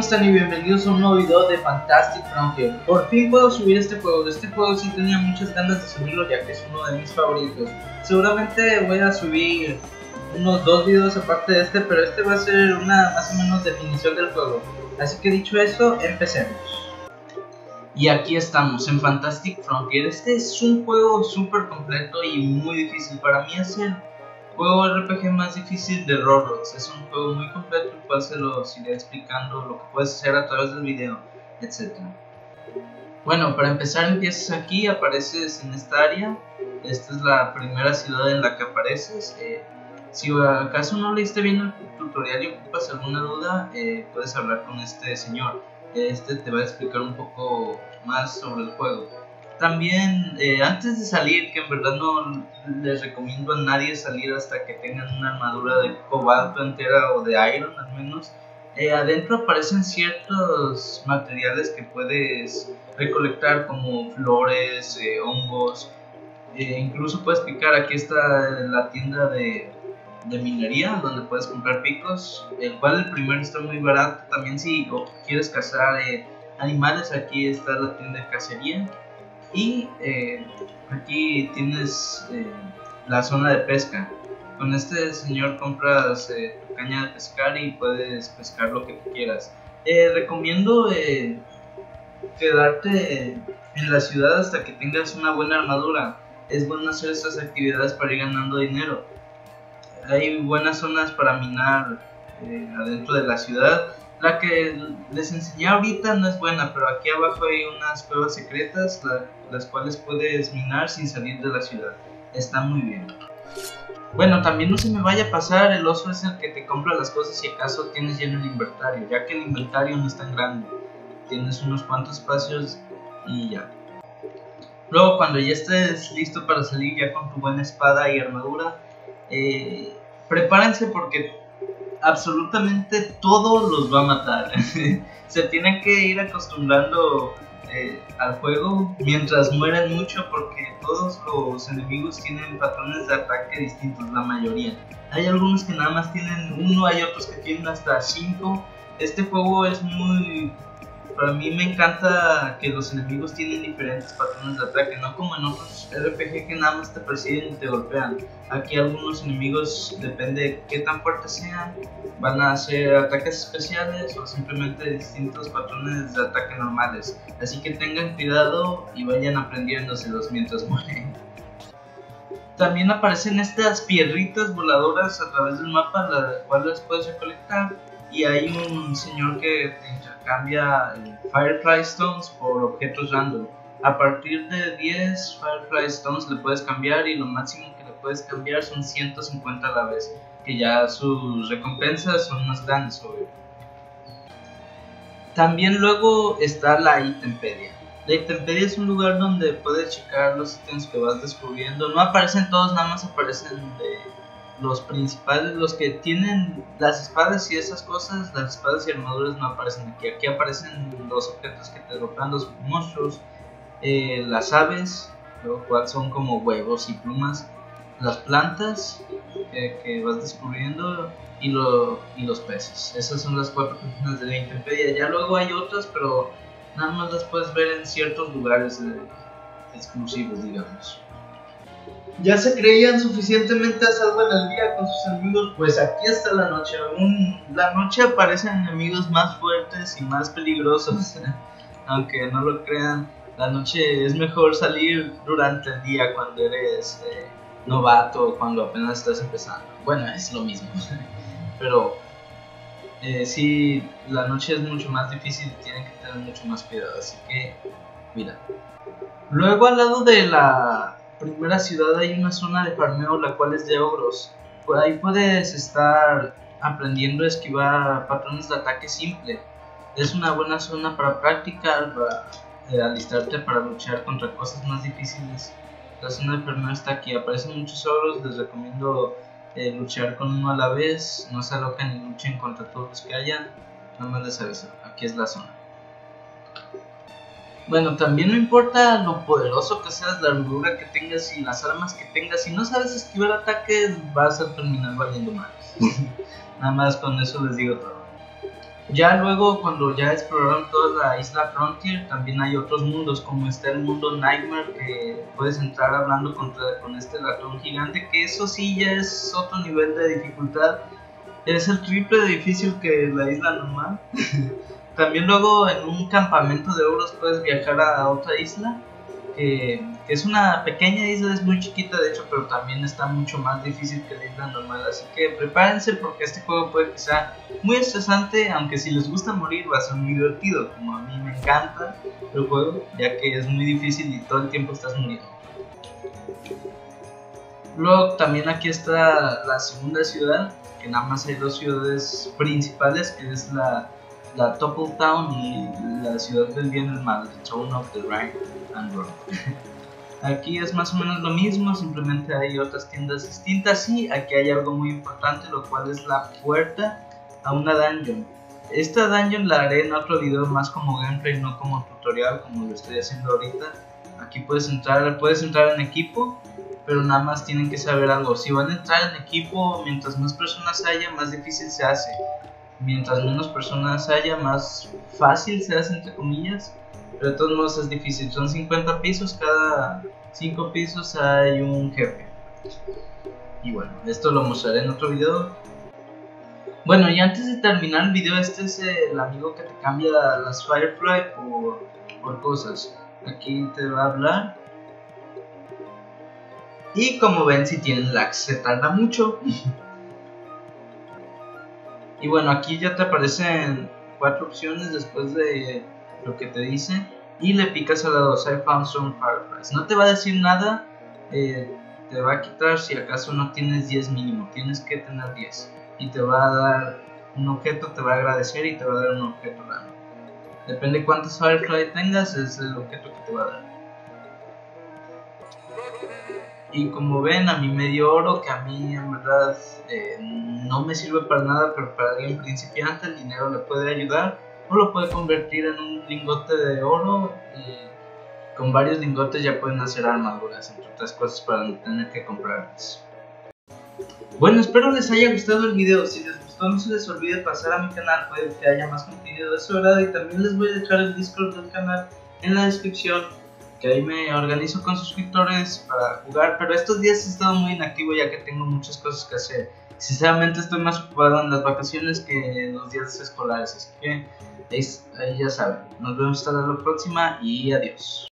están y bienvenidos a un nuevo video de Fantastic Frontier. Por fin puedo subir este juego. De este juego sí tenía muchas ganas de subirlo, ya que es uno de mis favoritos. Seguramente voy a subir unos 2 videos aparte de este, pero este va a ser una más o menos definición del juego. Así que dicho esto, empecemos. Y aquí estamos en Fantastic Frontier. Este es un juego súper completo y muy difícil. Para mí es el juego RPG más difícil de Roblox. Es un juego muy completo, el cual se los iré explicando lo que puedes hacer a través del video, etc. Bueno, para empezar empiezas aquí, apareces en esta área. Esta es la primera ciudad en la que apareces. Si acaso no leíste bien el tutorial y ocupas alguna duda, puedes hablar con este señor. Este te va a explicar un poco más sobre el juego. También antes de salir, que en verdad no les recomiendo a nadie salir hasta que tengan una armadura de cobalto entera o de iron al menos, adentro aparecen ciertos materiales que puedes recolectar como flores, hongos, incluso puedes picar. Aquí está la tienda de minería donde puedes comprar picos, el cual el primero está muy barato. También si quieres cazar animales, aquí está la tienda de cacería. Y aquí tienes la zona de pesca. Con este señor compras tu caña de pescar y puedes pescar lo que tú quieras. Recomiendo quedarte en la ciudad hasta que tengas una buena armadura. Es bueno hacer estas actividades para ir ganando dinero. Hay buenas zonas para minar adentro de la ciudad. La que les enseñé ahorita no es buena, pero aquí abajo hay unas cuevas secretas, las cuales puedes minar sin salir de la ciudad. Está muy bien. Bueno, también no se me vaya a pasar, el oso es el que te compra las cosas si acaso tienes lleno el inventario, ya que el inventario no es tan grande. Tienes unos cuantos espacios y ya. Luego, cuando ya estés listo para salir ya con tu buena espada y armadura, prepárense porque absolutamente todo los va a matar. Se tienen que ir acostumbrando al juego mientras mueren mucho, porque todos los enemigos tienen patrones de ataque distintos, la mayoría. Hay algunos que nada más tienen uno, hay otros que tienen hasta 5. Este juego es muy... Para mí me encanta que los enemigos tienen diferentes patrones de ataque, no como en otros RPG que nada más te persiguen y te golpean. Aquí algunos enemigos, depende de qué tan fuertes sean, van a hacer ataques especiales o simplemente distintos patrones de ataque normales. Así que tengan cuidado y vayan aprendiéndoselos mientras mueren. También aparecen estas piedritas voladoras a través del mapa, las cuales puedes recolectar. Y hay un señor que te intercambia Firefly Stones por objetos random. A partir de 10 Firefly Stones le puedes cambiar, y lo máximo que le puedes cambiar son 150 a la vez, que ya sus recompensas son más grandes, obvio. También luego está la Itempedia. La Itempedia es un lugar donde puedes checar los ítems que vas descubriendo. No aparecen todos, nada más aparecen los principales, los que tienen las espadas y esas cosas. Las espadas y armaduras no aparecen aquí. Aquí aparecen los objetos que te dropan los monstruos, las aves, lo cual son como huevos y plumas, las plantas que vas descubriendo, y los peces. Esas son las 4 páginas de la Intempedia. Ya luego hay otras, pero nada más las puedes ver en ciertos lugares exclusivos, digamos. ¿Ya se creían suficientemente a salvo en el día con sus enemigos? Pues aquí está la noche. La noche aparecen enemigos más fuertes y más peligrosos. Aunque no lo crean, la noche es mejor salir durante el día cuando eres novato o cuando apenas estás empezando. Bueno, es lo mismo. Pero sí, la noche es mucho más difícil y tienen que tener mucho más cuidado. Así que, mira. Luego, al lado de la primera ciudad hay una zona de farmeo, la cual es de ogros. Por ahí puedes estar aprendiendo a esquivar patrones de ataque simple. Es una buena zona para practicar, para alistarte para luchar contra cosas más difíciles. La zona de farmeo está aquí, aparecen muchos ogros. Les recomiendo luchar con uno a la vez, no se alocan ni luchen contra todos los que hayan. Nada más les aviso, aquí es la zona. Bueno, también no importa lo poderoso que seas, la armadura que tengas y las armas que tengas, si no sabes esquivar ataques vas a terminar valiendo más. Nada más con eso les digo todo. Ya luego, cuando ya exploraron toda la isla Frontier, también hay otros mundos, como está el mundo Nightmare, que puedes entrar hablando con este ratón gigante, que eso sí ya es otro nivel de dificultad. Es el triple de difícil que la isla normal. También luego en un campamento de ogros puedes viajar a otra isla, que es una pequeña isla, es muy chiquita de hecho, pero también está mucho más difícil que la isla normal. Así que prepárense porque este juego puede que sea muy estresante, aunque si les gusta morir va a ser muy divertido, como a mí me encanta el juego, ya que es muy difícil y todo el tiempo estás muriendo. Luego también aquí está la segunda ciudad, que nada más hay dos ciudades principales, que es la Topple Town y la ciudad del bien y el mal, the Throne of the Right and Wrong. Aquí es más o menos lo mismo, simplemente hay otras tiendas distintas y aquí hay algo muy importante, lo cual es la puerta a una dungeon. Esta dungeon la haré en otro video más como gameplay, no como tutorial como lo estoy haciendo ahorita. Aquí puedes entrar en equipo, pero nada más tienen que saber algo. Si van a entrar en equipo, mientras más personas haya, más difícil se hace. Mientras menos personas haya, más fácil se hace, entre comillas. Pero de todos modos es difícil. Son 50 pisos, cada 5 pisos hay un jefe. Y bueno, esto lo mostraré en otro video. Bueno, y antes de terminar el video, este es el amigo que te cambia las Firefly por cosas. Aquí te va a hablar. Y como ven, si tienen lag se tarda mucho. Y bueno, aquí ya te aparecen 4 opciones después de lo que te dice. Y le picas a la 2, I found some fireflies. No te va a decir nada, te va a quitar si acaso no tienes 10 mínimo. Tienes que tener 10. Y te va a dar un objeto, te va a agradecer y te va a dar un objeto raro. Depende de cuántos fireflies tengas, es el objeto que te va a dar. Y como ven, a mí me dio oro, que a mí en verdad no me sirve para nada, pero para alguien principiante el dinero le puede ayudar. O lo puede convertir en un lingote de oro y con varios lingotes ya pueden hacer armaduras, entre otras cosas, para no tener que comprarlas. Bueno, espero les haya gustado el video. Si les gustó, no se les olvide pasar a mi canal, puede que haya más contenido de su agrado. Y también les voy a dejar el Discord del canal en la descripción, que ahí me organizo con suscriptores para jugar, pero estos días he estado muy inactivo ya que tengo muchas cosas que hacer. Sinceramente estoy más ocupado en las vacaciones que en los días escolares, así que ahí ya saben. Nos vemos hasta la próxima y adiós.